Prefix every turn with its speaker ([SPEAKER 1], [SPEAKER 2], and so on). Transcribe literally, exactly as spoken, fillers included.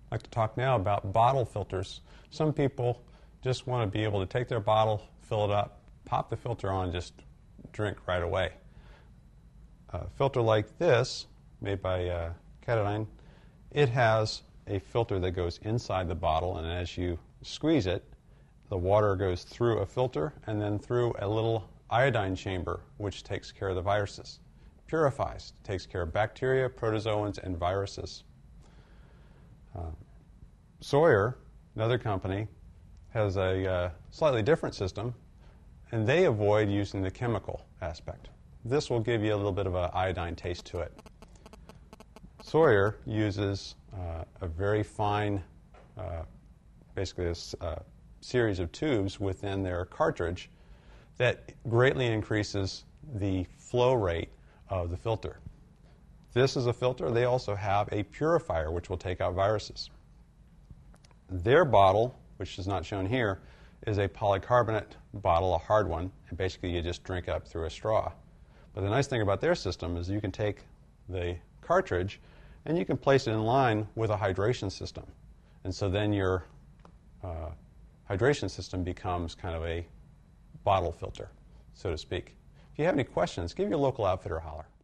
[SPEAKER 1] I'd like to talk now about bottle filters. Some people just want to be able to take their bottle, fill it up, pop the filter on, and just drink right away. A filter like this, made by uh, Ketadine, it has a filter that goes inside the bottle, and as you squeeze it, the water goes through a filter and then through a little iodine chamber, which takes care of the viruses. Purifies, takes care of bacteria, protozoans, and viruses. Uh, Sawyer, another company, has a uh, slightly different system, and they avoid using the chemical aspect. This will give you a little bit of an iodine taste to it. Sawyer uses uh, a very fine, uh, basically a uh, series of tubes within their cartridge that greatly increases the flow rate of the filter. This is a filter. They also have a purifier which will take out viruses. Their bottle, which is not shown here, is a polycarbonate bottle, a hard one, and basically you just drink up through a straw. But the nice thing about their system is you can take the cartridge and you can place it in line with a hydration system. And so then your uh, hydration system becomes kind of a bottle filter, so to speak. If you have any questions, give your local outfitter a holler.